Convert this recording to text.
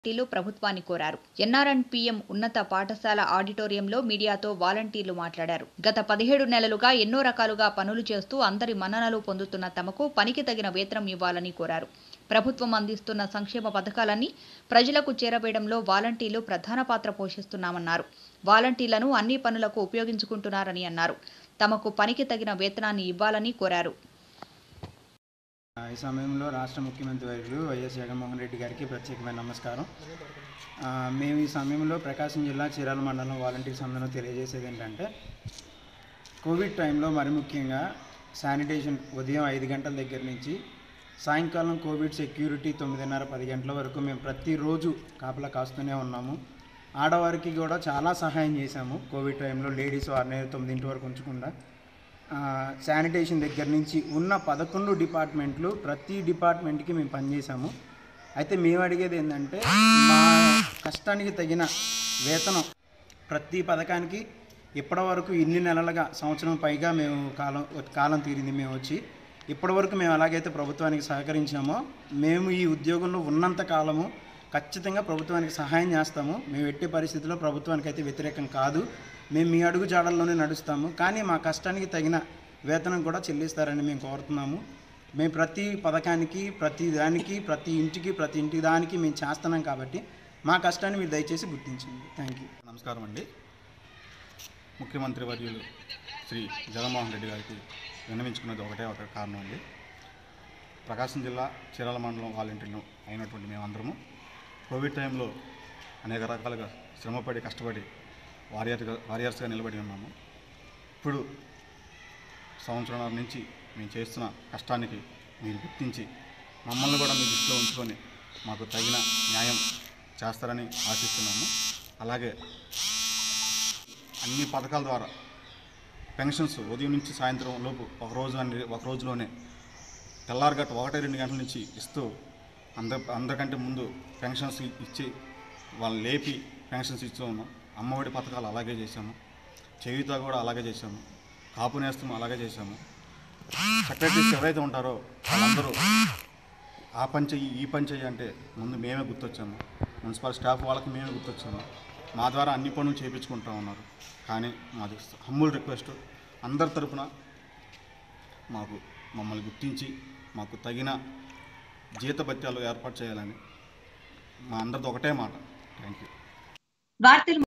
వాలంటీర్లు ప్రభుత్వాన్ని కోరారు. ఎన్ఆర్ఎన్పీఎం ఉన్నత పాఠశాల ఆడిటోరియంలో మీడియాతో వాలంటీర్లు మాట్లాడారు. గత 17 నెలలుగా ఎన్నో రకాలుగా పనులు చేస్తూ అందరి మన్ననలు పొందుతున్న తమకు పనికి తగిన వేతనం ఇవ్వాలని కోరారు. ప్రభుత్వం అందిస్తున్న సంక్షేమ పథకాలన్నీ ప్రజలకు చేరవేయడంలో వాలంటీర్లు ప్రధాన పాత్ర పోషిస్తున్నామన్నారు. వాలంటీర్లను అన్ని పనులకు ఉపయోగించుకుంటున్నారని అన్నారు. తమకు పనికి తగిన వేతనాన్ని ఇవ్వాలని కోరారు. ఈ సమయంలో రాష్ట్ర ముఖ్యమంత్రి వర్యులు వైఎస్ జగన్మోహన్ రెడ్డి గారికి ప్రత్యేకమైన నమస్కారం. మేము ఈ సమయంలో ప్రకాశం జిల్లా చీరాల మండలం వాలంటీర్ సంఘంలో తెలియజేసేది ఏంటంటే, కోవిడ్ టైంలో మరి ముఖ్యంగా శానిటేషన్ ఉదయం 5 గంటల దగ్గర నుంచి సాయంకాలం కోవిడ్ సెక్యూరిటీ 9:30-10 గంటల వరకు మేము ప్రతిరోజు కాపలా కాస్తూనే ఉన్నాము. ఆడవారికి కూడా చాలా సహాయం చేశాము. కోవిడ్ టైంలో లేడీస్ వారిని 9 వరకు ఉంచకుండా శానిటేషన్ దగ్గర నుంచి ఉన్న 11 డిపార్ట్మెంట్లు ప్రతి డిపార్ట్మెంట్కి మేము పనిచేసాము. అయితే మేము అడిగేది ఏంటంటే, మా కష్టానికి తగిన వేతనం ప్రతి పథకానికి ఇప్పటి వరకు ఇన్ని నెలలుగా సంవత్సరం పైగా మేము కాలం తీరింది మేము వచ్చి. ఇప్పటి వరకు మేము ఎలాగైతే ప్రభుత్వానికి సహకరించామో మేము ఈ ఉద్యోగంలో ఉన్నంత కాలము ఖచ్చితంగా ప్రభుత్వానికి సహాయం చేస్తాము. మేము ఎట్టి పరిస్థితుల్లో ప్రభుత్వానికి అయితే వ్యతిరేకం కాదు. మేము మీ అడుగు జాడల్లోనే నడుస్తాము. కానీ మా కష్టానికి తగిన వేతనం కూడా చెల్లిస్తారని మేము కోరుతున్నాము. మేము ప్రతి పథకానికి ప్రతి దానికి ప్రతి ఇంటి దానికి మేము చేస్తున్నాం కాబట్టి మా కష్టాన్ని మీరు దయచేసి గుర్తించండి. Thank you. నమస్కారం అండి. ముఖ్యమంత్రి వర్యులు శ్రీ జగన్మోహన్ రెడ్డి గారికి విన్నవించుకున్నది ఒక కారణం అండి. ప్రకాశం జిల్లా చీరాల మండలం వాలంటీర్లు అయినటువంటి మేమందరము కోవిడ్ టైంలో అనేక రకాలుగా శ్రమపడి కష్టపడి వారియర్స్గా నిలబడి ఉన్నాము. ఇప్పుడు సంవత్సరాల నుంచి మేము చేస్తున్న కష్టానికి మీరు గుర్తించి మమ్మల్ని కూడా మీ దృష్టిలో ఉంచుకొని మాకు తగిన న్యాయం చేస్తారని ఆశిస్తున్నాము. అలాగే అన్ని పథకాల ద్వారా పెన్షన్స్ ఉదయం నుంచి సాయంత్రం లోపు ఒక రోజులోనే తెల్లారగట్ట 1-2 గంటల నుంచి ఇస్తూ అందరికంటే ముందు పెన్షన్స్ ఇచ్చి వాళ్ళని లేపి పెన్షన్స్ ఇస్తూ ఉన్నాం. అమ్మఒడి పథకాలు అలాగే చేశాము. చేయూత కూడా అలాగే చేశాము. కాపు నేస్తము అలాగే చేశాము. సెక్రటరీస్ ఎవరైతే ఉంటారో వాళ్ళందరూ ఆ పని చెయ్యి ఈ పని చెయ్యి అంటే ముందు మేమే గుర్తొచ్చాము. మున్సిపల్ స్టాఫ్ వాళ్ళకి మేమే గుర్తొచ్చాము. మా ద్వారా అన్ని పనులు చేయించుకుంటూ ఉన్నారు. కానీ మాది హంబుల్ రిక్వెస్ట్, అందరి తరఫున మమ్మల్ని గుర్తించి మాకు తగిన జీతభత్యాలు ఏర్పాటు చేయాలని మా అందరిది ఒకటే మాట. Thank you.